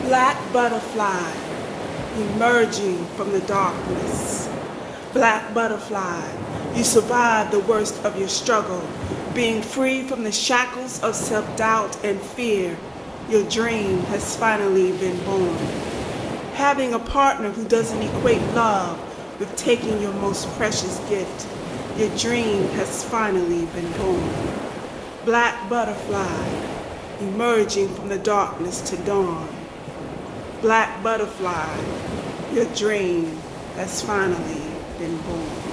Black butterfly, emerging from the darkness. Black butterfly, you survived the worst of your struggle, being free from the shackles of self-doubt and fear. Your dream has finally been born. Having a partner who doesn't equate love with taking your most precious gift. Your dream has finally been born. Black butterfly, emerging from the darkness to dawn. Black butterfly, your dream has finally been born.